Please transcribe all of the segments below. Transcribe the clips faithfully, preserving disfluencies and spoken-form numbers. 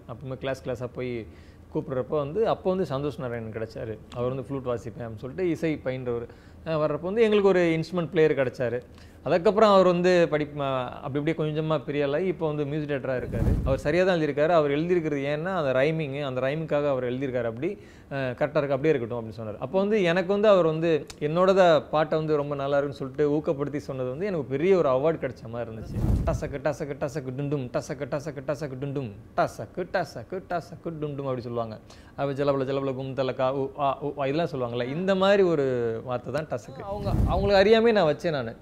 அப்போவுமே class கிளாஸாக போய் கூப்பிட்றப்போ வந்து அப்போ வந்து சந்தோஷ் நாராயணன் கிடச்சார். அவர் வந்து ஃப்ளூட் வாசிப்பேன் அப்படின்னு சொல்லிட்டு இசை பயின்றவர் வர்றப்போ வந்து எங்களுக்கு ஒரு இன்ஸ்ட்ருமெண்ட் பிளேயர் கிடச்சார். அதுக்கப்புறம் அவர் வந்து படி அப்படி இப்படியே கொஞ்சமாக பெரியாலாகி இப்போ வந்து மியூசிக் டேரக்டராக இருக்கார். அவர் சரியாக தான் எழுதியிருக்காரு. அவர் எழுதியிருக்கிறது ஏன்னா அந்த ரைமிங்கு அந்த ரைமிங்காக அவர் எழுதியிருக்காரு. அப்படி கரெக்டாக இருக்குது, அப்படியே இருக்கட்டும் அப்படின்னு சொன்னார். அப்போ வந்து எனக்கு வந்து அவர் வந்து என்னோட பாட்டை வந்து ரொம்ப நல்லா இருக்குன்னு சொல்லிட்டு ஊக்கப்படுத்தி சொன்னது வந்து எனக்கு பெரிய ஒரு அவார்டு கிடைச்ச மாதிரி இருந்துச்சு. டசக்கு டசக்கு டசக்கு டுண்டும் டசக்கு டசக்கு டசக்கு டுண்டும் டசக்கு டசக்கு டசக்கு டுண்டும் அப்படி சொல்லுவாங்க. அவ ஜலபல ஜலபல கும் தலக்கா ஊ ஆ ஊ இதெல்லாம் சொல்லுவாங்கள்ல, இந்த மாதிரி ஒரு வார்த்தை தான் டசக்கு. அவங்க அவங்களுக்கு அறியாமே நான் வச்சேன். நான்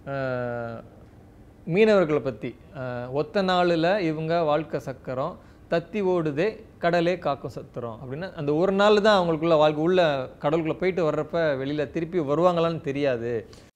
மீனவர்களை பற்றி ஒத்த நாளில் இவங்க வாழ்க்கை சக்கரம் தத்தி ஓடுதே கடலே காக்கும் சத்துறோம் அப்படின்னா அந்த ஒரு நாள் தான் அவங்களுக்குள்ள வாழ்க்கை உள்ள கடலுக்குள்ளே போயிட்டு வர்றப்ப வெளியில் திருப்பி வருவாங்களான்னு தெரியாது.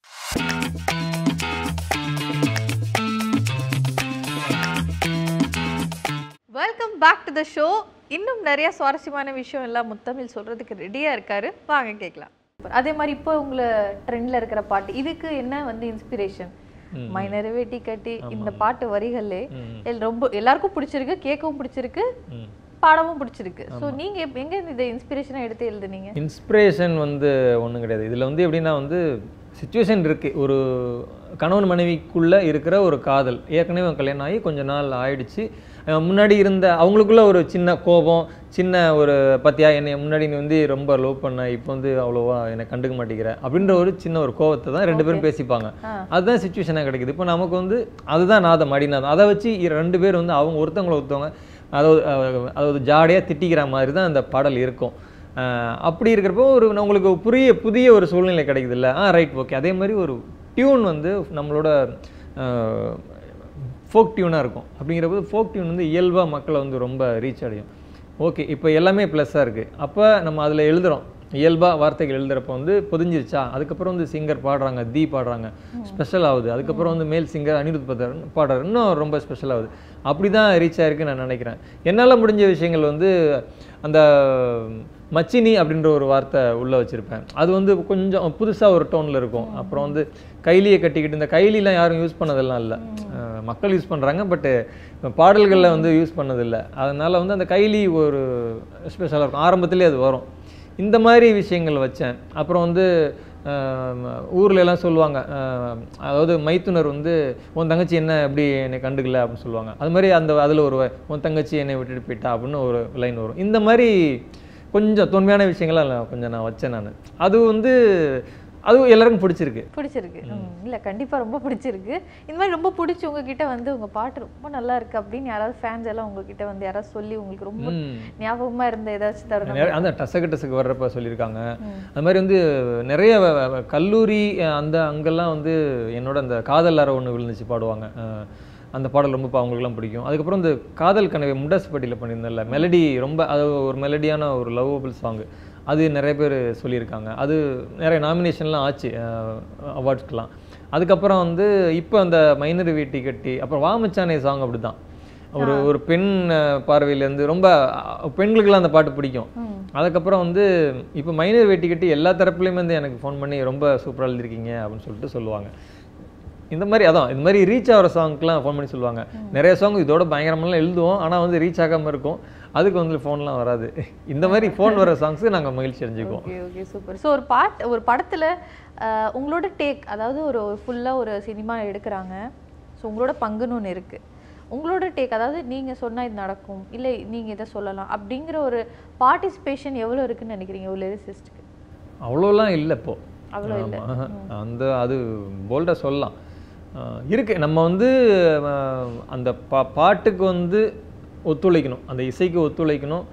Welcome back to the show. இன்னும் நிறைய சுவாரஸ்யமான விஷயம் எல்லாம் முத்தமிழ் சொல்றதுக்கு ரெடியாக இருக்காரு, வாங்க கேட்கலாம். அதே மாதிரி இப்போ உங்களை ட்ரெண்ட்ல இருக்கிற பாட்டு இதுக்கு என்ன வந்து இன்ஸ்பிரேஷன்? மைனர் வேட்டி கட்டி இந்த பாட்டு வரிகளே ரொம்ப எல்லாருக்கும் பிடிச்சிருக்கு, கேட்கவும் பிடிச்சிருக்கு, பாடவும் பிடிச்சிருக்கு. ஸோ நீங்க எங்க இந்த இன்ஸ்பிரேஷனை எடுத்து எழுதுனீங்க? இன்ஸ்பிரேஷன் வந்து ஒன்றும் கிடையாது. இதில் வந்து எப்படின்னா வந்து சிச்சுவேஷன் இருக்குது. ஒரு கணவன் மனைவிக்குள்ளே இருக்கிற ஒரு காதல், ஏற்கனவே கல்யாணம் ஆகி கொஞ்ச நாள் ஆயிடுச்சு. முன்னாடி இருந்த அவங்களுக்குள்ள ஒரு சின்ன கோபம், சின்ன ஒரு பத்தியா என்னை முன்னாடி நீ வந்து ரொம்ப லவ் பண்ண, இப்போ வந்து அவ்வளோவா என்னை கண்டுக்க மாட்டேங்கிற அப்படின்ற ஒரு சின்ன ஒரு கோபத்தை தான் ரெண்டு பேரும் பேசிப்பாங்க. அதுதான் சிச்சுவேஷனாக கிடைக்குது. இப்போ நமக்கு வந்து அதுதான் நாதம் அடிநாதம். அதை வச்சு ரெண்டு பேர் வந்து அவங்க ஒருத்தவங்களை ஒருத்தவங்க அதாவது அதாவது ஜாடியாக திட்டிக்கிற மாதிரி தான் அந்த பாடல் இருக்கும். அப்படி இருக்கிறப்போ ஒரு உங்களுக்கு புரிய புதிய ஒரு சூழ்நிலை கிடைக்குது இல்லை? Ah right, okay. அதே மாதிரி ஒரு டியூன் வந்து நம்மளோட ஃபோக் டியூனாக இருக்கும். அப்படிங்கிறப்போ ஃபோக் டியூன் வந்து இயல்பாக மக்களை வந்து ரொம்ப ரீச் அடையும். ஓகே, இப்போ எல்லாமே ப்ளஸ்ஸாக இருக்குது. அப்போ நம்ம அதில் எழுதுகிறோம், இயல்பாக வார்த்தைகள் எழுதுகிறப்போ வந்து பொதிஞ்சிருச்சா, அதுக்கப்புறம் வந்து சிங்கர் பாடுறாங்க, தீ பாடுறாங்க, ஸ்பெஷல் ஆகுது. அதுக்கப்புறம் வந்து மேல் சிங்கர் அனிருத் பத்தர் பாடுறாரு, இன்னும் ரொம்ப ஸ்பெஷல் ஆகுது. அப்படி தான் ரீச் ஆகிருக்குன்னு நான் நினைக்கிறேன். என்னால் முடிஞ்ச விஷயங்கள் வந்து அந்த மச்சினி அப்படின்ற ஒரு வார்த்தை உள்ளே வச்சுருப்பேன். அது வந்து கொஞ்சம் புதுசாக ஒரு டோனில் இருக்கும். அப்புறம் வந்து கைலியை கட்டிக்கிட்டு, இந்த கைலிலாம் யாரும் யூஸ் பண்ணதெல்லாம் இல்லை, மக்கள் யூஸ் பண்ணுறாங்க, பட்டு பாடல்களில் வந்து யூஸ் பண்ணதில்லை. அதனால் வந்து அந்த கைலி ஒரு ஸ்பெஷலாக இருக்கும், ஆரம்பத்துலேயே அது வரும். இந்த மாதிரி விஷயங்கள் வச்சேன். அப்புறம் வந்து ஊரில் எல்லாம் சொல்லுவாங்க, அதாவது மைத்துனர் வந்து உன் தங்கச்சி என்ன எப்படி என்னை கண்டுக்கல அப்படின்னு சொல்லுவாங்க. அது மாதிரி அந்த அதில் ஒரு உன் தங்கச்சி என்னை விட்டுட்டு போயிட்டா அப்படின்னு ஒரு லைன் வரும். இந்த மாதிரி கொஞ்சம் தொன்மையான விஷயங்கள்லாம் கொஞ்சம் நான் வச்சேன் நான். அது வந்து அதுவும் எல்லாருக்கும் பிடிச்சிருக்கு பிடிச்சிருக்கு இல்லை, கண்டிப்பாக ரொம்ப பிடிச்சிருக்கு. இந்த மாதிரி ரொம்ப பிடிச்சி உங்ககிட்ட வந்து உங்கள் பாட்டு ரொம்ப நல்லா இருக்குது அப்படின்னு யாராவது ஃபேன்ஸ் எல்லாம் உங்ககிட்ட வந்து யாராவது சொல்லி உங்களுக்கு ரொம்ப ஞாபகமாக இருந்த ஏதாச்சும் தருணம்? அந்த டசக்கு டசக்கு வர்றப்ப சொல்லியிருக்காங்க. அது மாதிரி வந்து நிறைய கல்லூரி அந்த அங்கெல்லாம் வந்து என்னோட அந்த காதல் அறை ஒன்று விழுந்துச்சு பாடுவாங்க. அந்த பாடல் ரொம்ப அவங்களுக்குலாம் பிடிக்கும். அதுக்கப்புறம் இந்த காதல் கனவை முண்டாசுப்பட்டியில் பண்ணியிருந்தேன்ல, மெலடி ரொம்ப அது ஒரு மெலடியான ஒரு லவ்வபிள் சாங்கு, அது நிறைய பேர் சொல்லியிருக்காங்க. அது நிறைய நாமினேஷன்லாம் ஆச்சு அவார்ட்ஸ்க்கெலாம். அதுக்கப்புறம் வந்து இப்போ அந்த மைனர் வேட்டி கட்டி, அப்புறம் வாமச்சானே சாங் அப்படி தான் ஒரு ஒரு பெண் பார்வையிலேருந்து ரொம்ப பெண்களுக்கெல்லாம் அந்த பாட்டு பிடிக்கும். அதுக்கப்புறம் வந்து இப்போ மைனர் வேட்டி கட்டி எல்லா தரப்புலையுமே வந்து எனக்கு ஃபோன் பண்ணி ரொம்ப சூப்பராக எழுதிருக்கீங்க அப்படின்னு சொல்லிட்டு சொல்லுவாங்க. இந்த மாதிரி அதான் இந்த மாதிரி ரீச் ஆகிற சாங்க்கெலாம் ஃபோன் பண்ணி சொல்லுவாங்க. நிறைய சாங் இதோட பயங்கரமெல்லாம் எழுதுவோம், ஆனால் வந்து ரீச் ஆகாமல் இருக்கும், அதுக்கு வந்து ஃபோன்லாம் வராது. இந்த மாதிரி ஃபோன் வர சாங்ஸு நாங்கள் மகிழ்ச்சி அடைஞ்சிக்குவோம். Okay okay super. ஸோ ஒரு பாட்டு ஒரு படத்தில் உங்களோட டேக், அதாவது ஒரு ஃபுல்லாக ஒரு சினிமா எடுக்கிறாங்க, ஸோ உங்களோட பங்குன்னு ஒன்று இருக்குது, உங்களோட டேக், அதாவது நீங்கள் சொன்னால் இது நடக்கும் இல்லை நீங்கள் இதை சொல்லலாம் அப்படிங்கிற ஒரு பார்ட்டிசிபேஷன் எவ்வளோ இருக்குன்னு நினைக்கிறீங்க ஒரு லிரிசிஸ்ட்டுக்கு? அவ்வளோலாம் இல்லை இப்போது, அவ்வளோ இல்லை. அந்த அது போல்டாக சொல்லலாம் இருக்குது. நம்ம வந்து அந்த பா பாட்டுக்கு வந்து ஒத்துழைக்கணும், அந்த இசைக்கு ஒத்துழைக்கணும்.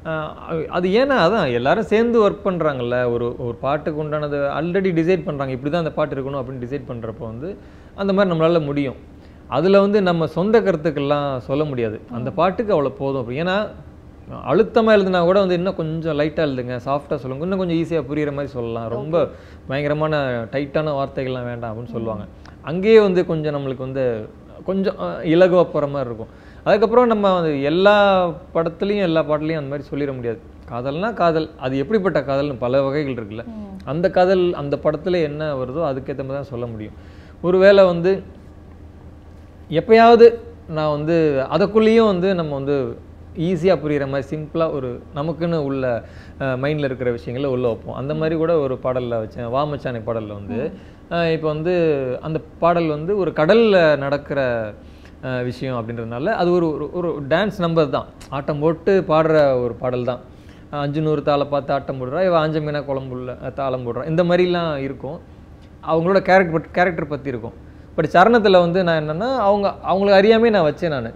அது ஏன்னா அதான் எல்லாரும் சேர்ந்து ஒர்க் பண்ணுறாங்கல்ல, ஒரு ஒரு பாட்டுக்கு உண்டானது ஆல்ரெடி டிசைட் பண்ணுறாங்க, இப்படி தான் அந்த பாட்டு இருக்கணும் அப்படின்னு டிசைட் பண்ணுறப்போ வந்து அந்த மாதிரி நம்மளால் முடியும். அதில் வந்து நம்ம சொந்த கருத்துக்கள்லாம் சொல்ல முடியாது. அந்த பாட்டுக்கு அவ்வளோ போதும். ஏன்னா அழுத்தமாக எழுதுனா கூட வந்து இன்னும் கொஞ்சம் லைட்டாக எழுதுங்க, சாஃப்டாக சொல்லுங்க, இன்னும் கொஞ்சம் ஈஸியாக புரிகிற மாதிரி சொல்லலாம், ரொம்ப பயங்கரமான டைட்டான வார்த்தைகள்லாம் வேண்டாம் அப்படின்னு சொல்லுவாங்க. அங்கேயே வந்து கொஞ்சம் நம்மளுக்கு வந்து கொஞ்சம் இலகுவாக போகிற மாதிரி இருக்கும். அதுக்கப்புறம் நம்ம வந்து எல்லா படத்துலையும் எல்லா பாடலையும் அந்த மாதிரி சொல்லிட முடியாது. காதல்னா காதல், அது எப்படிப்பட்ட காதல்னு பல வகைகள் இருக்குல்ல, அந்த காதல் அந்த படத்தில் என்ன வருதோ அதுக்கேற்ற மாதிரி தான் சொல்ல முடியும். ஒருவேளை வந்து எப்பயாவது நான் வந்து அதுக்குள்ளேயும் வந்து நம்ம வந்து ஈஸியாக புரிகிற மாதிரி சிம்பிளாக ஒரு நமக்குன்னு உள்ள மைண்டில் இருக்கிற விஷயங்களை உள்ளே வைப்போம். அந்த மாதிரி கூட ஒரு பாடலில் வச்சேன். வாமச்சானை பாடலில் வந்து இப்போ வந்து அந்த பாடல் வந்து ஒரு கடலில் நடக்கிற விஷயம் அப்படின்றதுனால அது ஒரு ஒரு டான்ஸ் நம்பர் தான், ஆட்டம் போட்டு பாடுற ஒரு பாடல் தான். அஞ்சு நூறு தாளை பார்த்து ஆட்டம் போடுறா, இவ ஆஞ்ச மீனா குழம்புள்ள தாளம் போடுறா, இந்த மாதிரிலாம் இருக்கும். அவங்களோட கேரக்டர் கேரக்டர் பற்றி இருக்கும். பட் சரணத்தில் வந்து நான் என்னென்னா அவங்க அவங்களுக்கு அறியாமே நான் வச்சேன். நான்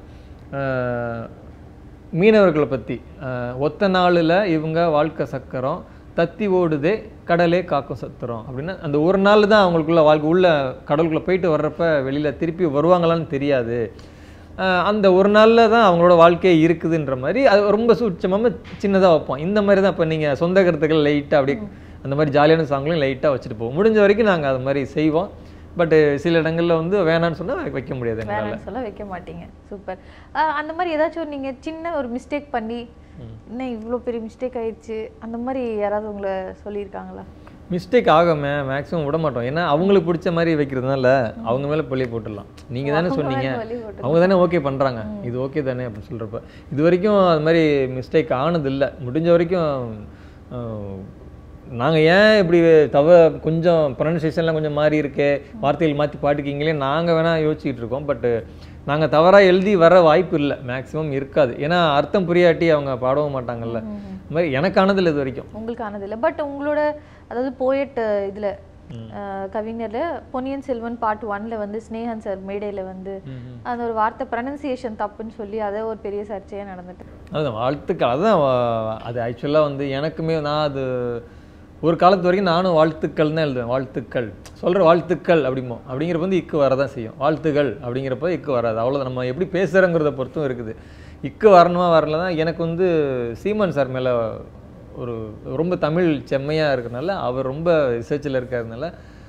மீனவர்களை பற்றி ஒத்த நாளில் இவங்க வாழ்க்கை சக்கரம் தத்தி ஓடுதே கடலே காக்கும் சத்துறோம் அப்படின்னா அந்த ஒரு நாள் தான் அவங்களுக்குள்ள வாழ்க்கை உள்ள கடலுக்குள்ளே போயிட்டு வர்றப்ப வெளியில் திருப்பி வருவாங்களான்னு தெரியாது. அந்த ஒரு நாளில் தான் அவங்களோட வாழ்க்கையே இருக்குதுன்ற மாதிரி அது ரொம்ப சூட்சமாக சின்னதாக வைப்போம். இந்த மாதிரி தான் இப்போ நீங்கள் சொந்த கருத்துக்கள் லைட்டாக அப்படி அந்த மாதிரி ஜாலியான சாங்லையும் லைட்டாக வச்சுட்டு போவோம். முடிஞ்ச வரைக்கும் நாங்கள் அது மாதிரி செய்வோம். பட் சில இடங்களில் வந்து வேணான்னு சொன்னால் வைக்க முடியாது, வேணான்னு சொல்ல வைக்க மாட்டீங்க. சூப்பர். அந்த மாதிரி ஏதாச்சும் நீங்கள் சின்ன ஒரு மிஸ்டேக் பண்ணி என்ன இவ்வளோ பெரிய மிஸ்டேக் ஆயிடுச்சு அந்த மாதிரி யாராவது உங்களை சொல்லியிருக்காங்களா? மிஸ்டேக் ஆகாம மேக்ஸிமம் விட மாட்டோம். ஏன்னா அவங்களுக்கு பிடிச்ச மாதிரி வைக்கிறதுனால அவங்க மேலே பள்ளியை போட்டுடலாம். நீங்கள் தானே சொன்னீங்க, அவங்க தானே ஓகே பண்ணுறாங்க, இது ஓகே தானே அப்படின்னு சொல்கிறப்ப இது வரைக்கும் அது மாதிரி மிஸ்டேக் ஆனது இல்லை. முடிஞ்ச வரைக்கும் நாங்கள் ஏன் இப்படி தவ கொஞ்சம் ப்ரொனன்சியேஷன்லாம் கொஞ்சம் மாறி இருக்கே, வார்த்தைகள் மாற்றி பாட்டுக்கிங்களே நாங்கள் வேணால் யோசிச்சுட்டு இருக்கோம். பட்டு நாங்கள் தவறாக எழுதி வர வாய்ப்பு இல்லை, மேக்ஸிமம் இருக்காது. ஏன்னா அர்த்தம் புரியாட்டி அவங்க பாடவும் மாட்டாங்கல்ல. இந்த மாதிரி எனக்கு ஆனதில்லை இது வரைக்கும். உங்களுக்கு ஆனதில்லை. பட் உங்களோட அதாவது போயட் இதில் கவிஞரில் பொன்னியின் செல்வன் பார்ட் ஒன்ல வந்து ஸ்னேகன் சார் மேடையில் வந்து அந்த ஒரு வார்த்தை ப்ரொனன்சியேஷன் தப்புன்னு சொல்லி அதை ஒரு பெரிய சர்ச்சையாக நடந்துட்டு அதுதான் வாழ்த்துக்கள். அதுதான் அது ஆக்சுவலாக வந்து எனக்குமே நான் அது ஒரு காலத்து வரைக்கும் நானும் வாழ்த்துக்கள் தான் எழுதுவேன். வாழ்த்துக்கள் சொல்கிற வாழ்த்துக்கள் அப்படிமோ அப்படிங்கிறப்ப வந்து இக்கு வரதான் செய்யும். வாழ்த்துக்கள் அப்படிங்கிறப்ப இக்கு வராது. அவ்வளோதான். நம்ம எப்படி பேசுகிறோங்கிறத பொறுத்தும் இருக்குது. இக்கு வரணுமா வரல தான். எனக்கு வந்து சீமான் சார் மேலே ஒரு ரொம்ப தமிழ் செம்மையாக இருக்கிறதுனால அவர் ரொம்ப ரிசர்ச்சில் இருக்கிறதுனால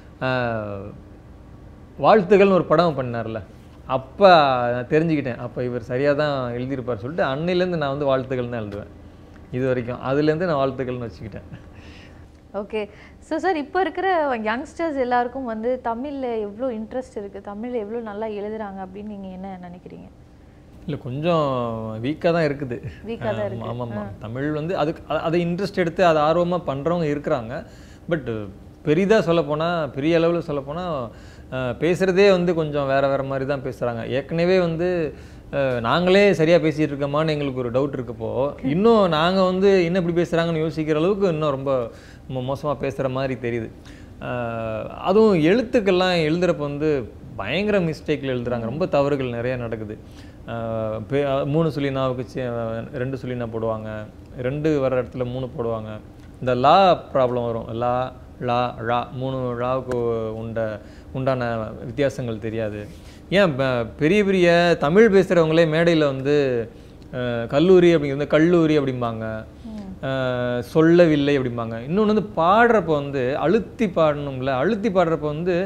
வாழ்த்துக்கள்னு ஒரு படம் பண்ணார்ல, அப்போ நான் தெரிஞ்சுக்கிட்டேன் அப்போ இவர் சரியாக தான் எழுதியிருப்பார் சொல்லிட்டு அன்னையிலேருந்து நான் வந்து வாழ்த்துக்கள் தான் எழுதுவேன் இது வரைக்கும். அதுலேருந்து நான் வாழ்த்துக்கள்னு வச்சுக்கிட்டேன். ஓகே. ஸோ சார் இப்போ இருக்கிற யங்ஸ்டர்ஸ் எல்லாருக்கும் வந்து தமிழில் எவ்வளோ இன்ட்ரெஸ்ட் இருக்குது, தமிழில் எவ்வளோ நல்லா எழுதுறாங்க அப்படின்னு நீங்கள் என்ன நினைக்கிறீங்க? இல்லை கொஞ்சம் வீக்காக தான் இருக்குது. வீக்காக தான் இருக்குது. ஆமாம் ஆமாம். தமிழ் வந்து அதுக்கு அதை இன்ட்ரெஸ்ட் எடுத்து அதை ஆர்வமாக பண்ணுறவங்க இருக்கிறாங்க. பட் பெரிதாக சொல்லப்போனால் பெரிய அளவில் சொல்லப்போனால் பேசுகிறதே வந்து கொஞ்சம் வேறு வேறு மாதிரி தான் பேசுகிறாங்க. ஏற்கனவே வந்து நாங்களே சரியாக பேசிகிட்டு இருக்கோமான்னு எங்களுக்கு ஒரு டவுட் இருக்கப்போ இன்னும் நாங்கள் வந்து என்ன இப்படி பேசுகிறாங்கன்னு யோசிக்கிற அளவுக்கு இன்னும் ரொம்ப மோசமாக பேசுகிற மாதிரி தெரியுது. அதுவும் எழுத்துக்கள்லாம் எழுதுகிறப்ப வந்து பயங்கர மிஸ்டேக்கில் எழுதுகிறாங்க. ரொம்ப தவறுகள் நிறையா நடக்குது. மூணு சொல்லி நாவுக்கு ரெண்டு சொல்லி நான் போடுவாங்க, ரெண்டு வர இடத்துல மூணு போடுவாங்க. இந்த லா ப்ராப்ளம் வரும். லா லா ழா மூணு ழாவுக்கு உண்ட உண்டான வித்தியாசங்கள் தெரியாது. ஏன் பெரிய பெரிய தமிழ் பேசுகிறவங்களே மேடையில் வந்து கல்லூரி அப்படிங்கிறது கல்லூரி அப்படிம்பாங்க, சொல்லவில்லை அப்படிம்பாங்க. இன்னொன்று வந்து பாடுறப்ப வந்து அழுத்தி பாடணும்ல, அழுத்தி பாடுறப்ப வந்து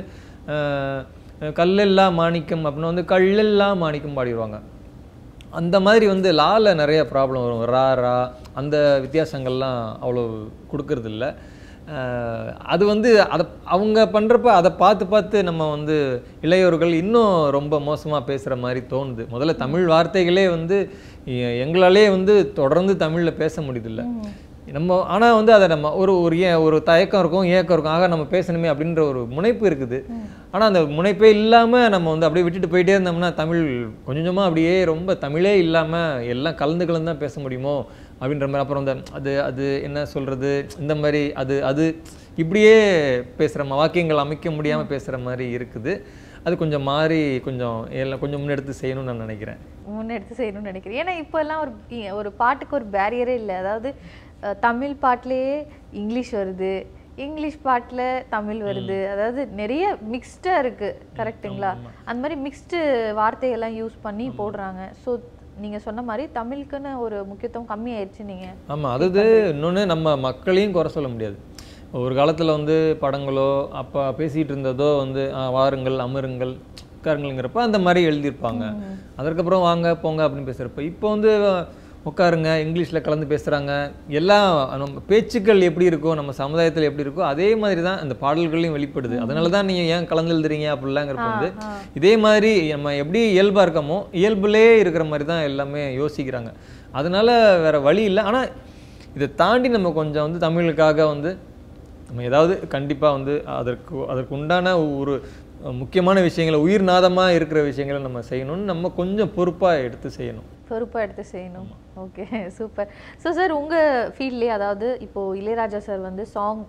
கல்லெல்லாம் மாணிக்கம் அப்படின்னா வந்து கல்லெல்லாம் மாணிக்கம் பாடிடுவாங்க. அந்த மாதிரி வந்து லால நிறைய ப்ராப்ளம் வரும். ரா ரா அந்த வித்தியாசங்கள்லாம் அவ்வளோ கொடுக்கறது இல்லை. அது வந்து அதை அவங்க பண்ணுறப்ப அதை பார்த்து பார்த்து நம்ம வந்து இளையோர்கள் இன்னும் ரொம்ப மோசமாக பேசுகிற மாதிரி தோணுது. முதல்ல தமிழ் வார்த்தைகளே வந்து எங்களாலே வந்து தொடர்ந்து தமிழில் பேச முடியுதில்லை நம்ம. ஆனால் வந்து அதை நம்ம ஒரு ஒரு ஏன் ஒரு தயக்கம் இருக்கும், ஏக்கம் இருக்கும், ஆக நம்ம பேசணுமே அப்படின்ற ஒரு முனைப்பு இருக்குது. ஆனால் அந்த முனைப்பே இல்லாமல் நம்ம வந்து அப்படியே விட்டுட்டு போயிட்டே இருந்தோம்னா தமிழ் கொஞ்சம் கொஞ்சமாக அப்படியே ரொம்ப தமிழே இல்லாமல் எல்லாம் கலந்து கலந்து தான் பேச முடியுமோ அப்படின்ற மாதிரி. அப்புறம் இந்த அது அது என்ன சொல்கிறது இந்த மாதிரி அது அது இப்படியே பேசுகிற வாக்கியங்கள் அமைக்க முடியாமல் பேசுகிற மாதிரி இருக்குது. அது கொஞ்சம் மாறி கொஞ்சம் எல்லாம் கொஞ்சம் முன்னெடுத்து செய்யணும்னு நான் நினைக்கிறேன். முன்னெடுத்து செய்யணும்னு நினைக்கிறேன். ஏன்னா இப்போ எல்லாம் ஒரு ஒரு பாட்டுக்கு ஒரு பேரியரே இல்லை. அதாவது தமிழ் பாட்டிலேயே இங்கிலீஷ் வருது, இங்கிலீஷ் பாட்டில் தமிழ் வருது. அதாவது நிறைய மிக்ஸ்டாக இருக்குது. கரெக்டுங்களா? அந்த மாதிரி மிக்ஸ்டு வார்த்தையெல்லாம் யூஸ் பண்ணி போடுறாங்க. ஸோ நீங்கள் சொன்ன மாதிரி தமிழுக்குன்னு ஒரு முக்கியத்துவம் கம்மியாயிடுச்சு. நீங்கள் ஆமாம். அதாவது இன்னொன்று நம்ம மக்களையும் குறை சொல்ல முடியாது. ஒரு காலத்தில் வந்து படங்களோ அப்போ பேசிகிட்டு இருந்ததோ வந்து வாருங்கள் அமருங்கள் உட்காருங்கள்ங்கிறப்ப அந்த மாதிரி எழுதியிருப்பாங்க. அதற்கப்புறம் வாங்க போங்க அப்படின்னு பேசுகிறப்ப இப்போ வந்து உட்காருங்க இங்கிலீஷில் கலந்து பேசுகிறாங்க. எல்லாம் நம்ம பேச்சுக்கள் எப்படி இருக்கோ நம்ம சமுதாயத்தில் எப்படி இருக்கோ அதே மாதிரி தான் அந்த பாடல்களையும் வெளிப்படுது. அதனால தான் நீங்கள் ஏன் கலந்து எழுதுறீங்க அப்படிலாங்கிறப்ப வந்து இதே மாதிரி நம்ம எப்படி இயல்பாக இருக்கமோ இயல்புலே இருக்கிற மாதிரி தான் எல்லாமே யோசிக்கிறாங்க. அதனால வேறு வழி இல்லை. ஆனால் இதை தாண்டி நம்ம கொஞ்சம் வந்து தமிழுக்காக வந்து நம்ம ஏதாவது கண்டிப்பாக வந்து அதற்கு அதற்கு உண்டான ஒரு முக்கியமான விஷயங்களை உயிர்நாதமாக இருக்கிற விஷயங்களை நம்ம செய்யணும்னு நம்ம கொஞ்சம் பொறுப்பாக எடுத்து செய்யணும். பொறுப்பாக எடுத்து செய்யணும். Okay, super. ஸோ சார், உங்கள் ஃபீல்ட்லேயே அதாவது இப்போது இளையராஜா சார் வந்து சாங்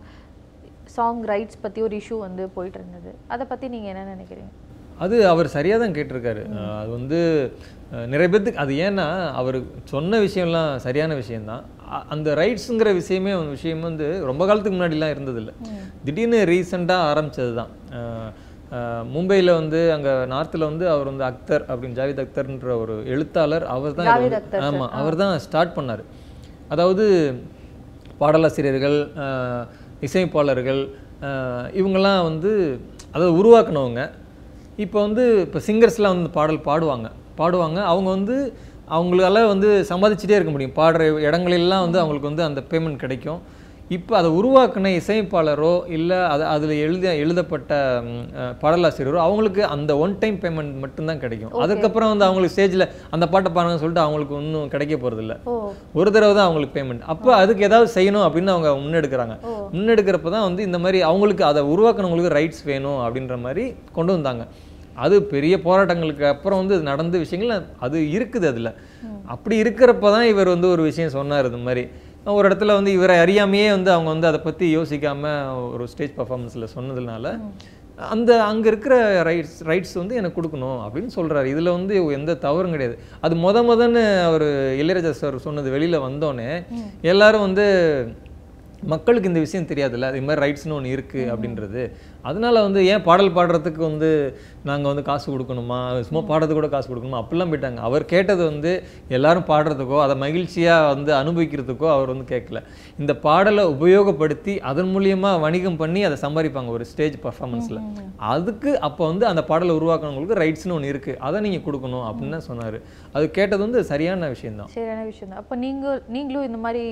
சாங் ரைட்ஸ் பற்றி ஒரு இஷ்யூ வந்து போயிட்டு இருந்தது, அதை பற்றி நீங்கள் என்ன நினைக்கிறீங்க? அது அவர் சரியாக தான் கேட்டிருக்காரு. அது வந்து நிறைய பேர்த்துக்கு அது ஏன்னா அவர் சொன்ன விஷயம்லாம் சரியான விஷயந்தான். அந்த ரைட்ஸுங்கிற விஷயமே ஒரு விஷயம் வந்து ரொம்ப காலத்துக்கு முன்னாடிலாம் இருந்ததில்லை, திடீர்னு ரீசெண்டாக ஆரம்பித்தது தான். மும்பையில் வந்து அங்கே நார்த்தில் வந்து அவர் வந்து அக்தர் அப்படின்னு ஜாவித் அக்தர்ன்ற ஒரு எழுத்தாளர் அவர் தான், ஆமாம் அவர் தான் ஸ்டார்ட் பண்ணார். அதாவது பாடலாசிரியர்கள், இசையமைப்பாளர்கள் இவங்கெல்லாம் வந்து அதை உருவாக்குனவங்க. இப்போ வந்து இப்போ சிங்கர்ஸ்லாம் வந்து பாடல் பாடுவாங்க பாடுவாங்க அவங்க வந்து அவங்களால வந்து சம்பாதிச்சுட்டே இருக்க முடியும். பாடுற இடங்களெல்லாம் வந்து அவங்களுக்கு வந்து அந்த பேமெண்ட் கிடைக்கும். இப்போ அதை உருவாக்கின இசையமைப்பாளரோ இல்லை அது அதில் எழுத எழுதப்பட்ட பாடலாசிரியரோ அவங்களுக்கு அந்த ஒன் டைம் பேமெண்ட் மட்டும்தான் கிடைக்கும். அதுக்கப்புறம் வந்து அவங்களுக்கு ஸ்டேஜில் அந்த பாட்டை பாருங்கன்னு சொல்லிட்டு அவங்களுக்கு ஒன்றும் கிடைக்க போகிறதில்ல, ஒரு தடவை தான் அவங்களுக்கு பேமெண்ட். அப்போ அதுக்கு ஏதாவது செய்யணும் அப்படின்னு அவங்க முன்னெடுக்கிறாங்க. முன்னெடுக்கிறப்ப தான் வந்து இந்த மாதிரி அவங்களுக்கு அதை உருவாக்குனவங்களுக்கு ரைட்ஸ் வேணும் அப்படின்ற மாதிரி கொண்டு வந்தாங்க. அது பெரிய போராட்டங்களுக்கு அப்புறம் வந்து நடந்த விஷயங்கள் அது இருக்குது. அதில் அப்படி இருக்கிறப்ப தான் இவர் வந்து ஒரு விஷயம் சொன்னார். இது மாதிரி ஒரு இடத்துல வந்து இவரை அறியாமையே வந்து அவங்க வந்து அதை பற்றி யோசிக்காமல் ஒரு ஸ்டேஜ் பர்ஃபார்மன்ஸில் சொன்னதுனால அந்த அங்கே இருக்கிற ரைட்ஸ் ரைட்ஸ் வந்து எனக்கு கொடுக்கணும் அப்படின்னு சொல்கிறாரு. இதில் வந்து எந்த தவறும் கிடையாது. அது முத முதன்னு அவர் இளையராஜா சார் சொன்னது வெளியில் வந்தோடனே எல்லாரும் வந்து மக்களுக்கு இந்த விஷயம் தெரியாதுல்ல, இது மாதிரி ரைட்ஸ்னு ஒன்று இருக்குது அப்படின்றது. அதனால வந்து ஏன் பாடல் பாடுறதுக்கு வந்து நாங்கள் வந்து காசு கொடுக்கணுமா, சும்மா பாடுறதுக்கு கூட காசு கொடுக்கணுமா அப்படிலாம் போயிட்டாங்க. அவர் கேட்டது வந்து எல்லாரும் பாடுறதுக்கோ அதை மகிழ்ச்சியாக வந்து அனுபவிக்கிறதுக்கோ அவர் வந்து கேட்கல. இந்த பாடலை உபயோகப்படுத்தி அதன் மூலியமாக வணிகம் பண்ணி அதை சம்பாதிப்பாங்க ஒரு ஸ்டேஜ் பர்ஃபார்மன்ஸில். அதுக்கு அப்போ வந்து அந்த பாடலை உருவாக்குனவங்களுக்கு ரைட்ஸ்னு ஒன்று இருக்குது, அதை நீங்கள் கொடுக்கணும் அப்படின்னு தான் சொன்னார். அது கேட்டது வந்து சரியான விஷயம்தான். சரியான விஷயம் தான். அப்போ நீங்கள் நீங்களும் இந்த மாதிரி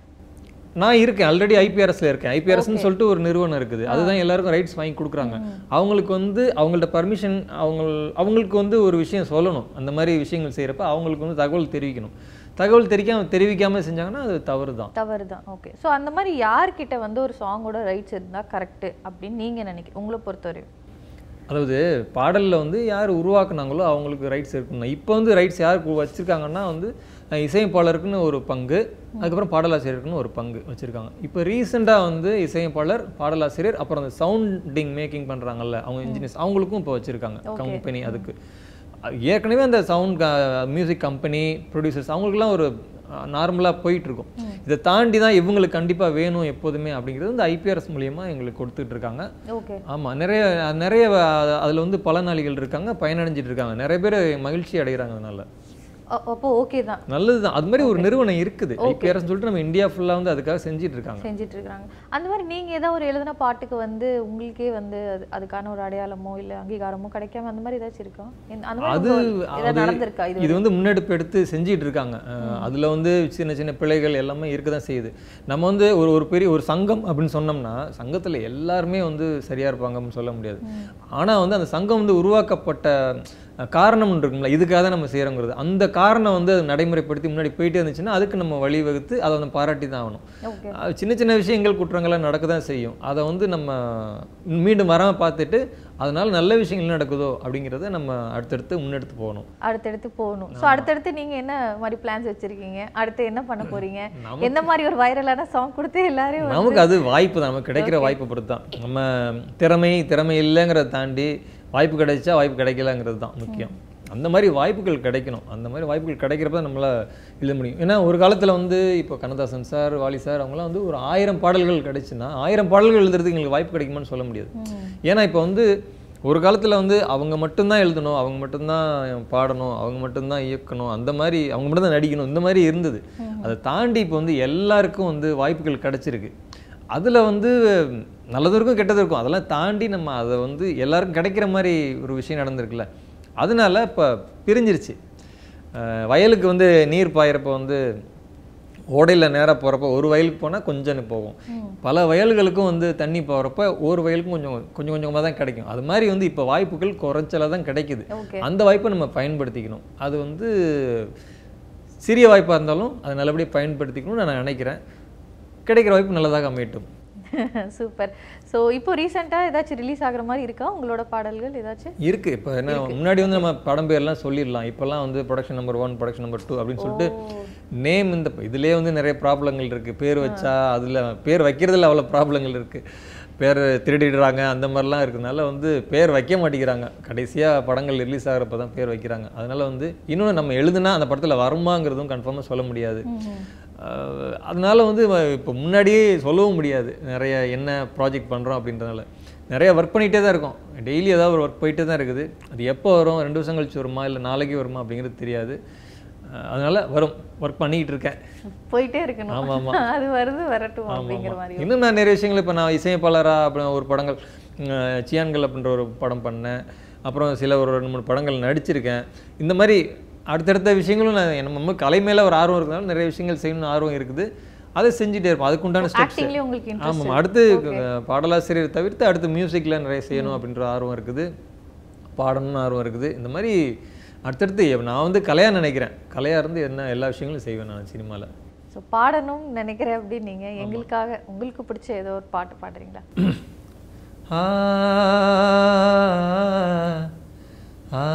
நான் இருக்கேன், ஆல்ரெடி ஐபிஆர்எஸ்ல இருக்கேன். ஐபிஆர்எஸ்ன்னு சொல்லிட்டு ஒரு நிறுவனம் இருக்குது, அதுதான் எல்லாருக்கும் ரைட்ஸ் வாங்கி கொடுக்குறாங்க. அவங்களுக்கு வந்து அவங்கள்ட்ட பர்மிஷன் அவங்க அவங்களுக்கு வந்து ஒரு விஷயம் சொல்லணும். அந்த மாதிரி விஷயங்கள் செய்கிறப்ப அவங்களுக்கு வந்து தகவல் தெரிவிக்கணும். தகவல் தெரிவிக்காம தெரிவிக்காமல் செஞ்சாங்கன்னா அது தவறு தான் தவறு தான் ஓகே. ஸோ அந்த மாதிரி யார்கிட்ட வந்து ஒரு சாங்கோட ரைட்ஸ் இருந்தால் கரெக்டு அப்படின்னு நீங்கள் நினைக்கிறீங்க உங்களை பொறுத்தவரையும்? அதாவது பாடலில் வந்து யார் உருவாக்குனாங்களோ அவங்களுக்கு ரைட்ஸ் இருக்கணும். இப்போ வந்து ரைட்ஸ் யாருக்கு வச்சுருக்காங்கன்னா வந்து இசையமைப்பாளருக்குன்னு ஒரு பங்கு, அதுக்கப்புறம் பாடலாசிரியருக்குன்னு ஒரு பங்கு வச்சுருக்காங்க. இப்போ ரீசெண்டாக வந்து இசையமைப்பாளர், பாடலாசிரியர், அப்புறம் அந்த சவுண்டிங் மேக்கிங் பண்ணுறாங்கல்ல அவங்க இன்ஜினியர்ஸ், அவங்களுக்கும் இப்போ வச்சுருக்காங்க கம்பெனி. அதுக்கு ஏற்கனவே அந்த சவுண்ட் மியூசிக் கம்பெனி ப்ரொடியூசர்ஸ் அவங்களுக்குலாம் ஒரு நார்மலாக போயிட்டுருக்கும். இதை தாண்டி தான் இவங்களுக்கு கண்டிப்பாக வேணும் எப்போதுமே அப்படிங்கிறது இந்த ஐபிஆர்எஸ் மூலியமாக எங்களுக்கு கொடுத்துட்டு இருக்காங்க. ஆமாம், நிறைய நிறைய அதில் வந்து பலனாளிகள் இருக்காங்க, பயனடைஞ்சிட்டு இருக்காங்க, நிறைய பேர் மகிழ்ச்சி அடைகிறாங்க. அதனால அப்போ ஓகே தான், நல்லது தான். அது மாதிரி ஒரு நிறுவனம் இருக்குது ஐபிஆர்எஸ் சொல்லிட்டு நம்ம இந்தியா ஃபுல்லாக வந்து அதுக்காக செஞ்சுட்டு இருக்காங்க செஞ்சுட்டு இருக்காங்க. அந்த மாதிரி நீங்கள் ஏதாவது ஒரு எழுதின பாட்டுக்கு வந்து உங்களுக்கே வந்து அது அதுக்கான ஒரு அடையாளமோ இல்லை அங்கீகாரமோ கிடைக்காம அந்த மாதிரி ஏதாச்சும் இருக்கா? அது நடந்திருக்கா? இது வந்து முன்னெடுப்பு எடுத்து செஞ்சுட்டு இருக்காங்க. அதில் வந்து சின்ன சின்ன பிழைகள் எல்லாமே இருக்க தான் செய்யுது. நம்ம வந்து ஒரு ஒரு பெரிய ஒரு சங்கம் அப்படின்னு சொன்னோம்னா சங்கத்தில் எல்லாருமே வந்து சரியாக இருப்பாங்க அப்படின்னு சொல்ல முடியாது. ஆனால் வந்து அந்த சங்கம் வந்து உருவாக்கப்பட்ட காரணம் இருக்குங்களா, இதுக்காக தான் நம்ம செய்கிறோங்கிறது. அந்த காரணம் வந்து அது நடைமுறைப்படுத்தி முன்னாடி போயிட்டே இருந்துச்சுன்னா அதுக்கு நம்ம வழிவகுத்து அதை வந்து பாராட்டி தான் ஆகணும். சின்ன சின்ன விஷயங்கள் குற்றங்கள்லாம் நடக்க தான் செய்யும். அதை வந்து நம்ம மீண்டும் வராமல் பார்த்துட்டு அதனால நல்ல விஷயங்கள் நடக்குதோ அப்படிங்கிறத நம்ம அடுத்தடுத்து முன்னெடுத்து போகணும் அடுத்தடுத்து போகணும் ஸோ அடுத்தடுத்து நீங்கள் என்ன மாதிரி பிளான்ஸ் வச்சுருக்கீங்க? அடுத்து என்ன பண்ண போகிறீங்க? என்ன மாதிரி ஒரு வைரலான சாங் கொடுத்து எல்லாரையும்? நமக்கு அது வாய்ப்பு தான், நமக்கு கிடைக்கிற வாய்ப்பு பொறுத்து தான். நம்ம திறமை திறமை இல்லைங்கிறத தாண்டி வாய்ப்பு கிடைச்சா வாய்ப்பு கிடைக்கலங்கிறது தான் முக்கியம். அந்த மாதிரி வாய்ப்புகள் கிடைக்கணும். அந்த மாதிரி வாய்ப்புகள் கிடைக்கிறப்ப நம்மளால் எழுத முடியும். ஏன்னா ஒரு காலத்தில் வந்து இப்போ கண்ணதாசன் சார், வாலி சார் அவங்களாம் வந்து ஒரு ஆயிரம் பாடல்கள் கிடைச்சுன்னா ஆயிரம் பாடல்கள் எழுதுறதுக்கு எங்களுக்கு வாய்ப்பு கிடைக்குமான்னு சொல்ல முடியாது. ஏன்னா இப்போ வந்து ஒரு காலத்தில் வந்து அவங்க மட்டும்தான் எழுதணும், அவங்க மட்டும்தான் பாடணும், அவங்க மட்டும்தான் இயக்கணும், அந்த மாதிரி அவங்க மட்டும்தான் நடிக்கணும், இந்த மாதிரி இருந்தது. அதை தாண்டி இப்போ வந்து எல்லாருக்கும் வந்து வாய்ப்புகள் கிடைச்சிருக்கு. அதில் வந்து நல்லதும் இருக்கும் கெட்டதும் இருக்கும். அதெல்லாம் தாண்டி நம்ம அதை வந்து எல்லாருக்கும் கிடைக்கிற மாதிரி ஒரு விஷயம் நடந்திருக்குல்ல, அதனால இப்போ பிரிஞ்சிருச்சு. வயலுக்கு வந்து நீர் பாயிறப்போ வந்து ஓடையில் நேராக போகிறப்ப ஒரு வயலுக்கு போனால் கொஞ்சம் போகும், பல வயல்களுக்கும் வந்து தண்ணி போகிறப்ப ஒரு வயலுக்கும் கொஞ்சம் கொஞ்சம் கொஞ்சமாக தான் கிடைக்கும். அது மாதிரி வந்து இப்போ வாய்ப்புகள் குறைச்சலாக தான் கிடைக்குது. அந்த வாய்ப்பை நம்ம பயன்படுத்திக்கணும். அது வந்து சிறிய வாய்ப்பாக இருந்தாலும் அதை நல்லபடியாக பயன்படுத்திக்கணும்னு நான் நினைக்கிறேன். கிடைக்கிற வாய்ப்பு நல்லதாக அமையட்டும். சூப்பர். ஸோ இப்போ ரீசெண்டாக ஏதாச்சும் ரிலீஸ் ஆகிற மாதிரி இருக்கா உங்களோட பாடல்கள் ஏதாச்சும்? இருக்குது. இப்போ என்ன முன்னாடி வந்து நம்ம படம் பேர்லாம் சொல்லிடலாம். இப்போல்லாம் வந்து production number one production number two அப்படின்னு சொல்லிட்டு நேம் இந்த இதுலேயே வந்து நிறைய ப்ராப்ளங்கள் இருக்குது. பேர் வச்சா அதில் பேர் வைக்கிறதுல அவ்வளோ ப்ராப்ளங்கள் இருக்குது. பேர் திருடிடுறாங்க அந்த மாதிரிலாம் இருக்கிறதுனால வந்து பேர் வைக்க மாட்டேங்கிறாங்க. கடைசியாக படங்கள் ரிலீஸ் ஆகிறப்ப தான் பேர் வைக்கிறாங்க. அதனால் வந்து இன்னொன்று நம்ம எழுதுனா அந்த படத்தில் வருமாங்கிறதும் கன்ஃபார்மாக சொல்ல முடியாது. அதனால வந்து இப்போ முன்னாடியே சொல்லவும் முடியாது நிறைய என்ன ப்ராஜெக்ட் பண்ணுறோம் அப்படின்றதுனால. நிறைய ஒர்க் பண்ணிகிட்டே தான் இருக்கோம். டெய்லி ஏதாவது ஒரு ஒர்க் போயிட்டே தான் இருக்குது. அது எப்போ வரும், ரெண்டு வருஷம் கழிச்சு வருமா இல்லை நாளைக்கு வருமா அப்படிங்கிறது தெரியாது. அதனால வரும், ஒர்க் பண்ணிக்கிட்டு இருக்கேன், போயிட்டே இருக்கணும். ஆமாம் ஆமாம், அது வருது வரட்டும் அப்படிங்கிற மாதிரி. இன்னும் நான் நிறைய விஷயங்கள் இப்போ நான் இசையமைப்பாளராக அப்புறம் ஒரு படங்கள் சியான்கள் அப்படின்ற ஒரு படம் பண்ணேன். அப்புறம் சில ஒரு ரெண்டு மூணு படங்கள் நடிச்சிருக்கேன். இந்த மாதிரி அடுத்தடுத்த விஷயங்களும் நான் நம்ம கலை மேலே ஒரு ஆர்வம் இருக்கிறதால நிறைய விஷயங்கள் செய்யணும்னு ஆர்வம் இருக்குது. அதை செஞ்சுட்டே இருப்போம். அதுக்குண்டான ஸ்டெப்ஸ். ஆமாம், அடுத்து பாடலாசிரியர் தவிர்த்து அடுத்து மியூசிக்கில் நிறைய செய்யணும் அப்படின்ற ஆர்வம் இருக்குது. பாடணும்னு ஆர்வம் இருக்குது. இந்த மாதிரி அடுத்தடுத்து நான் வந்து கலையாக நினைக்கிறேன். கலையாக இருந்து என்ன எல்லா விஷயங்களும் செய்வேன் நான் சினிமாவில். ஸோ பாடணும் நினைக்கிறேன் அப்படின்னு நீங்கள் எங்களுக்காக உங்களுக்கு பிடிச்ச ஏதோ ஒரு பாட்டு பாடுறீங்களா? ஆ ஆ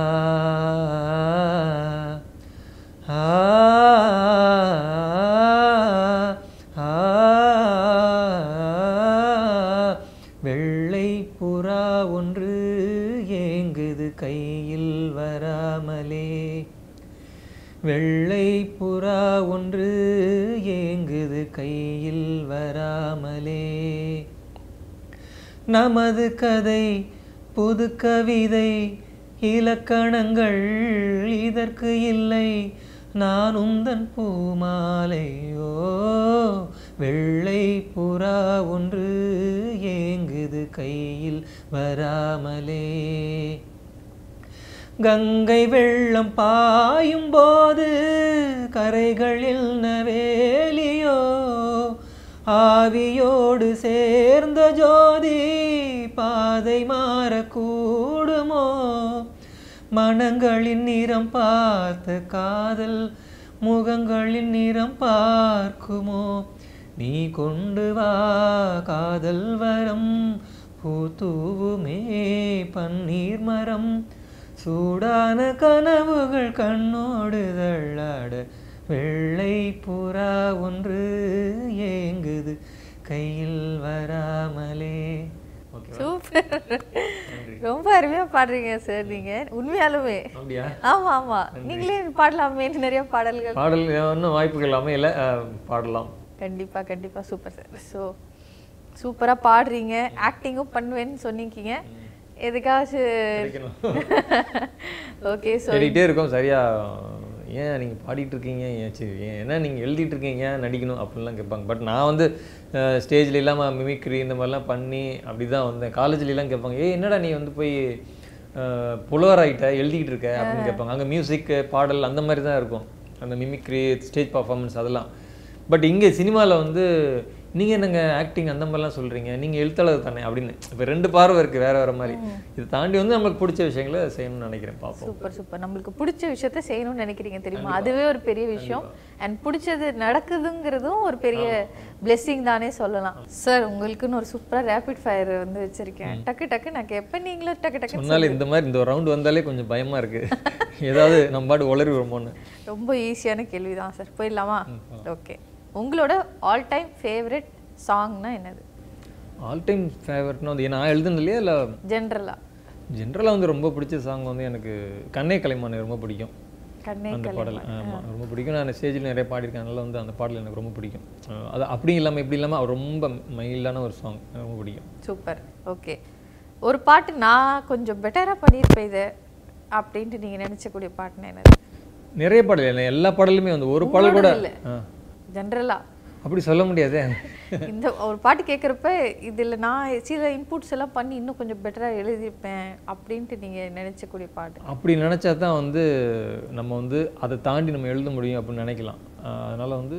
வெள்ளை புறா ஒன்று ஏங்குது கையில் வராமலே, வெள்ளை புறா ஒன்று ஏங்குது கையில் வராமலே, நமது கதை புது கவிதை இலக்கணங்கள் இதற்கு இல்லை, நான் உந்தன் பூமாலையோ, வெள்ளை புறா ஒன்று ஏங்குது கையில் வராமலே, கங்கை வெள்ளம் பாயும் போது கரைகளில் நவேலியோ, ஆவியோடு சேர்ந்த ஜோதி பாதை மாறக்கூடுமோ, மனங்களின் நிறம் பார்த்து காதல் முகங்களின் நிறம் பார்க்குமோ, நீ கொண்டு வா காதல் வரம் பூத்தூவுமே பன்னீர் மரம், சூடான கனவுகள் கண்ணோடு தள்ளாட, வெள்ளை புறா ஒன்று ஏங்குது கையில் வராமலே. சூப்பர், ரொம்ப அருமையா பாடுறீங்க சார். நீங்க உண்மையாலுமே ஆமா ஆமா நீங்களே பாடலாமே நிறைய பாடல்கள். பாடல் இன்னும் வாய்ப்புகள் அமையல, பாடலாம். கண்டிப்பா கண்டிப்பா. Super sir. ஸோ சூப்பரா பாடுறீங்க, ஆக்டிங்கும் பண்ணுவேன்னு சொன்னீங்க. எதுக்காச்சும் ஓகே சொல்லிட்டே இருக்கோம் சரியா, ஏன் நீங்கள் பாடிட்டு இருக்கீங்க, ஏன் சரி ஏன்னா நீங்கள் எழுதிட்டு இருக்கீங்க நடிக்கணும் அப்படின்லாம் கேட்பாங்க. பட் நான் வந்து ஸ்டேஜில் இல்லாமல் மிமிக்ரி இந்த மாதிரிலாம் பண்ணி அப்படி தான் வந்தேன். காலேஜ்லாம் கேட்பாங்க, ஏய் என்னடா நீ வந்து போய் புலவர் ஆகிட்ட எழுதிக்கிட்டு இருக்க அப்படின்னு கேட்பாங்க. அங்கே மியூசிக்கு பாடல் அந்த மாதிரி தான் இருக்கும், அந்த மிமிக்ரி ஸ்டேஜ் பர்ஃபார்மன்ஸ் அதெல்லாம். பட் இங்கே சினிமாவில் வந்து நீங்கள் என்னங்க ஆக்டிங் அந்த மாதிரிலாம் சொல்கிறீங்க, நீங்கள் எழுத்தாளர் தானே அப்படின்னு. இப்போ ரெண்டு பார்வை இருக்குது வேறு வேறு மாதிரி. இதை தாண்டி வந்து நம்மளுக்கு பிடிச்ச விஷயங்களை செய்யணும்னு நினைக்கிறேன். பார்ப்போம். Super super. நம்மளுக்கு பிடிச்ச விஷயத்த செய்யணும்னு நினைக்கிறீங்க தெரியுமா, அதுவே ஒரு பெரிய விஷயம். அண்ட் பிடிச்சது நடக்குதுங்கிறதும் ஒரு பெரிய பிளெஸிங் தானே சொல்லலாம். சார் உங்களுக்குன்னு ஒரு சூப்பராக ரேபிட் ஃபயர் வந்து வச்சுருக்கேன். டக்கு டக்கு நான் கேட்பேன், நீங்களும் டக்கு டக்கு சொன்னாலும் இந்த மாதிரி இந்த ரவுண்ட் வந்தாலே கொஞ்சம் பயமாக இருக்குது, ஏதாவது நம்ம பாட்டு உளறி வருமோன்னு. ரொம்ப ஈஸியான கேள்வி தான் சார், போயிடலாமா? ஓகே, உங்களோட ஆல் டைம் ஃபேவரட் சாங்னா என்னது? ஆல் டைம் ஃபேவரட்னா வந்து நான் எழுதுனது இல்லையா இல்லை ஜென்ரலாக? ஜென்ரலாக வந்து ரொம்ப பிடிச்ச சாங் வந்து எனக்கு கண்ணே கலைமான் ரொம்ப பிடிக்கும். கண்ணே அந்த பாடல் ஆமாம் ரொம்ப பிடிக்கும். நான் ஸ்டேஜில் நிறைய பாடியிருக்கேன், அதனால வந்து அந்த பாடல் எனக்கு ரொம்ப பிடிக்கும். அது அப்படி இல்லாமல் இப்படி இல்லாமல் அவர் ரொம்ப மைல்டான ஒரு சாங், ரொம்ப பிடிக்கும். சூப்பர். ஓகே, ஒரு பாட்டு நான் கொஞ்சம் பெட்டராக பண்ணியிருப்பேன் இது அப்படின்ட்டு நீங்கள் நினச்சக்கூடிய பாட்டுன்னு என்னது? நிறைய பாடல் இல்லை, எல்லா பாடலுமே வந்து ஒரு பாடல் கூட ஜென்ரலா அப்படி சொல்ல முடியாது. இந்த ஒரு பாட்டு கேட்குறப்ப இதில் நான் சில இன்புட்ஸ் எல்லாம் பண்ணி இன்னும் கொஞ்சம் பெட்டராக எழுதியிருப்பேன் அப்படின்ட்டு நீங்கள் நினச்சக்கூடிய பாட்டு? அப்படி நினச்சா தான் வந்து நம்ம வந்து அதை தாண்டி நம்ம எழுத முடியும் அப்படின்னு நினைக்கலாம். அதனால் வந்து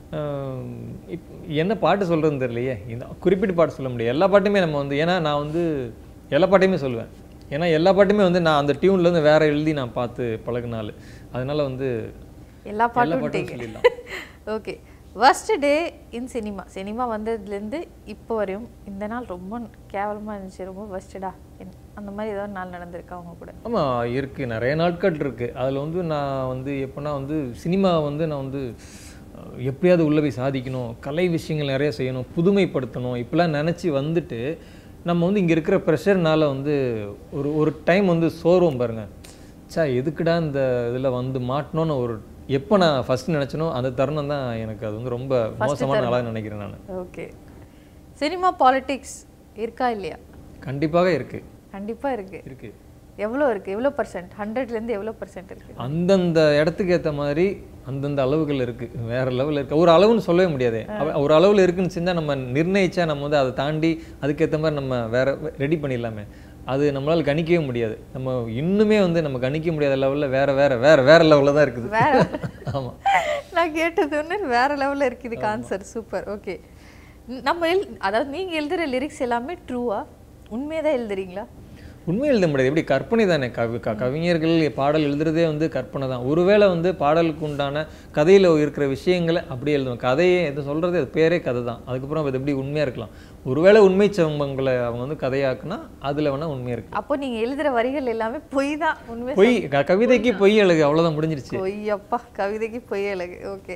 இப் என்ன பாட்டு சொல்கிறதுன்னு தெரியலையே, இந்த குறிப்பிட்ட பாட்டு சொல்ல முடியாது. எல்லா பாட்டுமே நம்ம வந்து, ஏன்னா நான் வந்து எல்லா பாட்டையுமே சொல்லுவேன். ஏன்னா எல்லா பாட்டுமே வந்து நான் அந்த டியூன்லேருந்து வேறு எழுதி நான் பார்த்து பழகினாள். அதனால் வந்து எல்லா பாட்டும் பாட்டும் சொல்லிடலாம். Okay. First day in cinema, cinema வந்ததுலேருந்து இப்போ வரையும் இந்த நாள் ரொம்ப கேவலமாக இருந்துச்சு, ரொம்ப ஃபர்ஸ்டடா அந்த மாதிரி ஏதாவது நாள் நடந்திருக்கா அவங்க கூட? ஆமாம் இருக்குது, நிறைய நாட்கள் இருக்குது. அதில் வந்து நான் வந்து எப்போனா வந்து சினிமா வந்து நான் வந்து எப்படியாவது உள்ளே போய் சாதிக்கணும், கலை விஷயங்கள் நிறைய செய்யணும், புதுமைப்படுத்தணும், இப்படிலாம் நினச்சி வந்துட்டு நம்ம வந்து இங்கே இருக்கிற ப்ரெஷர்னால வந்து ஒரு ஒரு டைம் வந்து சோர்வோம் பாருங்கள். சா எதுக்குடா இந்த இதில் வந்து மாட்டணும்னு ஒரு எப்போ நான் ஃபஸ்ட் நினச்சனோ அந்த தருணம் தான் எனக்கு அது வந்து ரொம்ப மோசமான நாளாக நினைக்கிறேன் நான். ஓகே. சினிமா பாலிடிக்ஸ் இருக்கா இல்லையா? கண்டிப்பாக இருக்குது. கண்டிப்பாக இருக்குது. இருக்குது. எவ்வளோ இருக்குது? எவ்வளோ பர்சன்ட்? ஹண்ட்ரட்லேருந்து எவ்வளோ பர்சன்ட் இருக்குது? அந்தந்த இடத்துக்கு ஏற்ற மாதிரி அந்தந்த அளவுகள் இருக்குது, வேறு லெவலில் இருக்குது. ஒரு அளவுன்னு சொல்லவே முடியாது. ஒரு அளவில் இருக்குன்னு செஞ்சால் நம்ம நிர்ணயிச்சா நம்ம வந்து அதை தாண்டி அதுக்கேற்ற மாதிரி நம்ம வேறு ரெடி பண்ணிடலாமே. அது நம்மளால் கணிக்கவே முடியாது. நம்ம இன்னுமே வந்து நம்ம கணிக்க முடியாத லெவலில் வேறு வேறு வேறு வேறு லெவலில் தான் இருக்குது. வேறு ஆமாம், நான் கேட்டது ஒன்று வேறு லெவலில் இருக்குது ஆன்சர். சூப்பர். ஓகே. நம்ம எல் அதாவது நீங்கள் எழுதுகிற லிரிக்ஸ் எல்லாமே ட்ரூவா, உண்மையாக தான் எழுதுறீங்களா? உண்மை எழுத முடியாது, எப்படி கற்பனை தானே. கவி க கவிஞர்கள் பாடல் எழுதுறதே வந்து கற்பனை தான். ஒருவேளை வந்து பாடலுக்கு உண்டான கதையில் இருக்கிற விஷயங்களை அப்படியே எழுதுவோம். கதையே எது சொல்கிறது, அது பேரே கதை தான். அதுக்கப்புறம் அது எப்படி உண்மையாக இருக்கலாம். ஒருவேளை உண்மை சம்பவங்களை அவங்க வந்து கதையாக்குனா அதில் வேணால் உண்மையாக இருக்கு. அப்போ நீங்கள் எழுதுகிற வரிகள் எல்லாமே பொய் தான். உண்மை பொய், கவிதைக்கு பொய் அழகு, அவ்வளோதான், முடிஞ்சிருச்சு. பொய்யப்பா, கவிதைக்கு பொய் அழகு. ஓகே.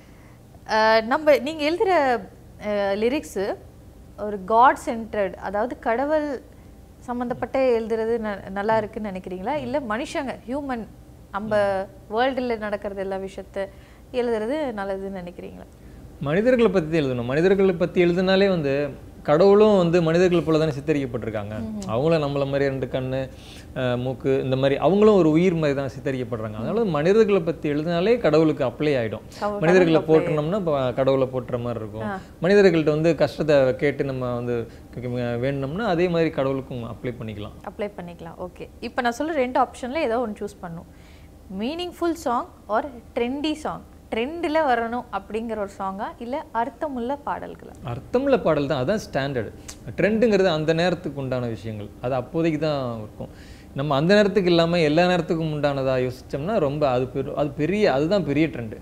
நம்ம நீங்கள் எழுதுகிற லிரிக்ஸு ஒரு காட் சென்ட்ரட், அதாவது கடவுள் சம்மந்தப்பட்ட எழுதுறது ந நல்லா இருக்குன்னு நினைக்கிறீங்களா, இல்லை மனுஷங்க ஹியூமன் நம்ம வேர்ல்டில் நடக்கிறது எல்லா விஷயத்த எழுதுறது நல்லதுன்னு நினைக்கிறீங்களா? மனிதர்களை பற்றி எழுதணும். மனிதர்களை பற்றி எழுதினாலே வந்து கடவுளும் வந்து மனிதர்கள் போல தானே சித்தரிக்கப்பட்டிருக்காங்க. அவங்களும் நம்மள மாதிரி ரெண்டு கண்ணு மூக்கு இந்த மாதிரி அவங்களும் ஒரு உயிர் மாதிரி தான் சித்தரிக்கப்படுறாங்க. அதனால மனிதர்களை பற்றி எழுதினாலே கடவுளுக்கு அப்ளை ஆகிடும். மனிதர்களை போட்டுனோம்னா கடவுளை போட்டுற மாதிரி இருக்கும். மனிதர்கள்ட்ட வந்து கஷ்டத்தை கேட்டு நம்ம வந்து வேணும்னா அதே மாதிரி கடவுளுக்கும் அப்ளை பண்ணிக்கலாம் அப்ளை பண்ணிக்கலாம் ஓகே. இப்போ நான் சொல்ல ரெண்டு ஆப்ஷனில் ஏதோ ஒன்று சூஸ் பண்ணும். Meaningful song or trendy song, ட்ரெண்டில் வரணும் அப்படிங்கிற ஒரு சாங்கா இல்லை அர்த்தமுள்ள பாடல்களா? அர்த்தமுள்ள பாடல் தான், அதுதான் ஸ்டாண்டர்டு. ட்ரெண்டுங்கிறது அந்த நேரத்துக்கு உண்டான விஷயங்கள், அது அப்போதைக்கு தான் இருக்கும். நம்ம அந்த நேரத்துக்கு இல்லாமல் எல்லா நேரத்துக்கும் உண்டானதாக யோசித்தோம்னா ரொம்ப அது பெரு அது பெரிய அதுதான் பெரிய ட்ரெண்டு.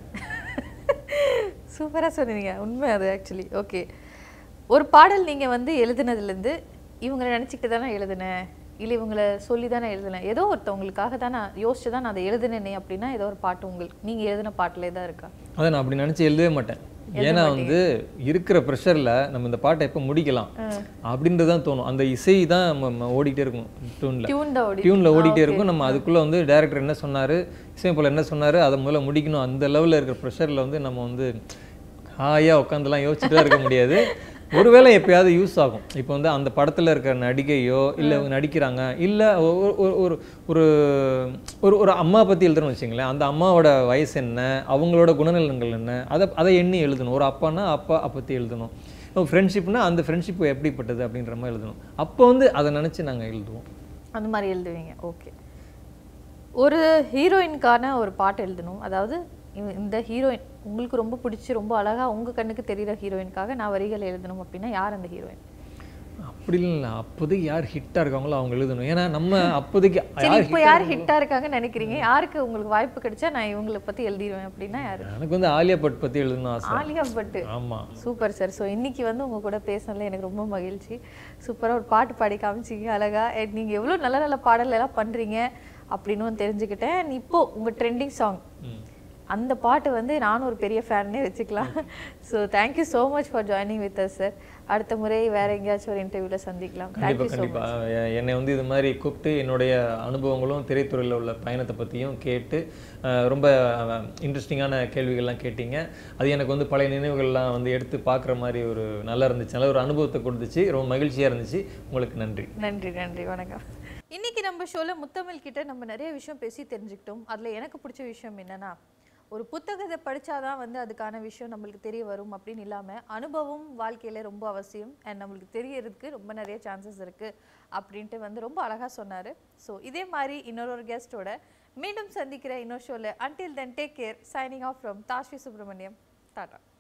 சூப்பராக சொன்னீங்க, உண்மை அது ஆக்சுவலி. ஓகே. ஒரு பாடல் நீங்கள் வந்து எழுதுனதுலேருந்து இவங்களை நினச்சிக்கிட்டு தானே எழுதுனேன், இல்லை இவங்களை சொல்லி தானே எழுதுனேன், ஏதோ ஒருத்தவங்களுக்காக தான் நான் யோசிச்சு தான் நான் அதை எழுதுனேனே அப்படின்னா ஏதோ ஒரு பாட்டு உங்களுக்கு நீங்கள் எழுதின பாட்டிலே தான் இருக்கா? அதை நான் அப்படி நினச்சி எழுதவே மாட்டேன். ஏன்னா வந்து இருக்கிற ப்ரெஷரில் நம்ம இந்த பாட்டை எப்போ முடிக்கலாம் அப்படின்றது தான் தோணும். அந்த இசை தான் நம்ம ஓடிட்டே இருக்கும், டியூனில் டியூனில் ஓடிட்டே இருக்கும். நம்ம அதுக்குள்ளே வந்து டைரக்டர் என்ன சொன்னார், இசையமைப்பாளர் என்ன சொன்னார், அதை முதல்ல முடிக்கணும். அந்த லெவலில் இருக்கிற ப்ரெஷரில் வந்து நம்ம வந்து ஹாயாக உட்காந்துலாம் யோசிச்சுட்டு தான் இருக்க முடியாது. ஒருவேளை எப்பயாவது யூஸ் ஆகும். இப்போ வந்து அந்த படத்தில் இருக்கிற நடிகையோ இல்லை அவங்க நடிக்கிறாங்க, இல்லை ஒரு ஒரு ஒரு ஒரு அம்மா பற்றி எழுதுறோம்னு வச்சுங்களேன், அந்த அம்மாவோட வயசு என்ன, அவங்களோட குணநலன்கள் என்ன, அதை அதை எண்ணி எழுதணும். ஒரு அப்பானா அப்பா பற்றி எழுதணும், ஃப்ரெண்ட்ஷிப்னா அந்த ஃப்ரெண்ட்ஷிப் எப்படிப்பட்டது அப்படின்ற மாதிரி எழுதணும். அப்போ வந்து அதை நினச்சி நாங்கள் எழுதுவோம். அந்த மாதிரி எழுதுவீங்க. ஓகே. ஒரு ஹீரோயினுக்கான ஒரு பாட்டு எழுதணும், அதாவது இந்த ஹீரோயின் உங்களுக்கு ரொம்ப பிடிச்சி ரொம்ப அழகாக உங்கள் கண்ணுக்கு தெரிகிற ஹீரோயினுக்காக நான் வரிகள் எழுதணும் அப்படின்னா யார் அந்த ஹீரோயின்? அப்படி இல்லை, அப்போதைக்கு யார் ஹிட்டாக இருக்காங்களோ அவங்க எழுதணும். ஏன்னா நம்ம அப்போதைக்கு இப்போ யார் ஹிட்டாக இருக்காங்கன்னு நினைக்கிறீங்க, யாருக்கு உங்களுக்கு வாய்ப்பு கிடைச்சா நான் இவங்களை பற்றி எழுதிடுவேன் அப்படின்னா யார்? எனக்கு வந்து ஆலியா பட் பற்றி எழுதணும் ஆசை. ஆலியா பட், ஆமாம். Super sir. ஸோ இன்னைக்கு வந்து உங்கள் கூட பேசினதில் எனக்கு ரொம்ப மகிழ்ச்சி. சூப்பராக ஒரு பாட்டு பாடி காமிச்சிங்க அழகாக. நீங்கள் எவ்வளோ நல்ல நல்ல பாடல் எல்லாம் பண்ணுறீங்க அப்படின்னு தெரிஞ்சுக்கிட்டேன். இப்போது உங்கள் ட்ரெண்டிங் சாங் அந்த பாட்டு வந்து நானும் ஒரு பெரிய ஃபேன்னே வச்சுக்கலாம். So thank you so much for joining with us sir. அடுத்த முறை வேற எங்கேயாச்சும் ஒரு இன்டர்வியூவில் சந்திக்கலாம். கண்டிப்பாக கண்டிப்பாக என்னை வந்து இது மாதிரி கூப்பிட்டு என்னுடைய அனுபவங்களும் திரைத்துறையில் உள்ள பயணத்தை பற்றியும் கேட்டு ரொம்ப இன்ட்ரெஸ்டிங்கான கேள்விகள்லாம் கேட்டீங்க. அது எனக்கு வந்து பழைய நினைவுகள்லாம் வந்து எடுத்து பார்க்குற மாதிரி ஒரு நல்லா இருந்துச்சு, நல்ல ஒரு அனுபவத்தை கொடுத்துச்சு, ரொம்ப மகிழ்ச்சியாக இருந்துச்சு. உங்களுக்கு நன்றி. நன்றி நன்றி வணக்கம். இன்னைக்கு நம்ம ஷோவில் முத்தமிழ் கிட்ட நம்ம நிறைய விஷயம் பேசி தெரிஞ்சுக்கிட்டோம். அதில் எனக்கு பிடிச்ச விஷயம் என்னென்னா, ஒரு புத்தகத்தை படித்தாதான் வந்து அதுக்கான விஷயம் நம்மளுக்கு தெரிய வரும் அப்படின்னு இல்லாமல் அனுபவம் வாழ்க்கையில் ரொம்ப அவசியம். அண்ட் நம்மளுக்கு தெரியறதுக்கு ரொம்ப நிறைய சான்சஸ் இருக்குது அப்படின்ட்டு வந்து ரொம்ப அழகாக சொன்னார். ஸோ இதே மாதிரி இன்னொரு ஒரு கெஸ்ட்டோட மீண்டும் சந்திக்கிற இன்னொரு ஷோவில். Until then take care. Signing off from Dasvi Subramaniam. Tata.